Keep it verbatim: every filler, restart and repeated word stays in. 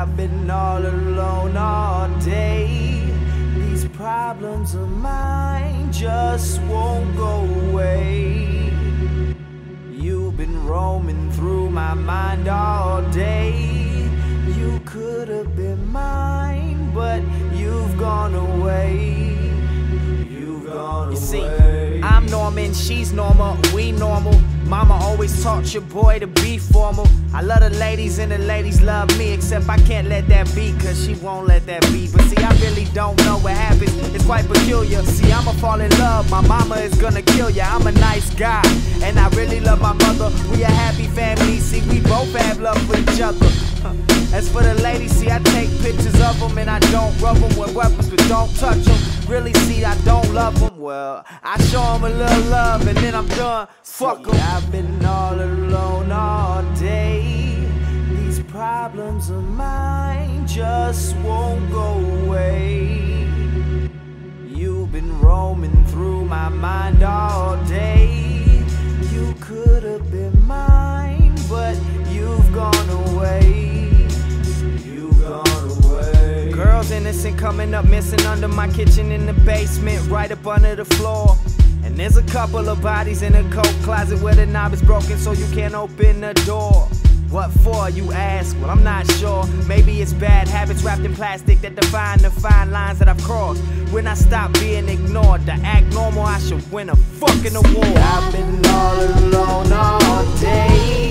I've been all alone all day. These problems of mine just won't go away. You've been roaming through my mind all day. You could have been mine, but you've gone away. You've gone You see, away. I'm Norman, she's normal, we normal. Mama always taught your boy to be formal. I love the ladies and the ladies love me, except I can't let that be, cause she won't let that be. But see, I really don't know what happens, it's quite peculiar. See, I'ma fall in love, my mama is gonna kill ya. I'm a nice guy, and I really love my mother. We a happy family, see, we both have love for each other. As for the ladies, see, I take pictures of them and I don't rub them with weapons, but don't touch them. Really, see, I don't love them. Well, I show them a little love and then I'm done. Fuck them. I've been all alone all day. These problems of mine just won't go away. You've been roaming through my mind all day. You could have been mine, but you've gone away. Girls innocent coming up missing under my kitchen in the basement, right up under the floor. And there's a couple of bodies in a coat closet where the knob is broken so you can't open the door. What for, you ask? Well, I'm not sure. Maybe it's bad habits wrapped in plastic that define the fine lines that I've crossed. When I stop being ignored, to act normal, I should win a fucking award. I've been all alone all day.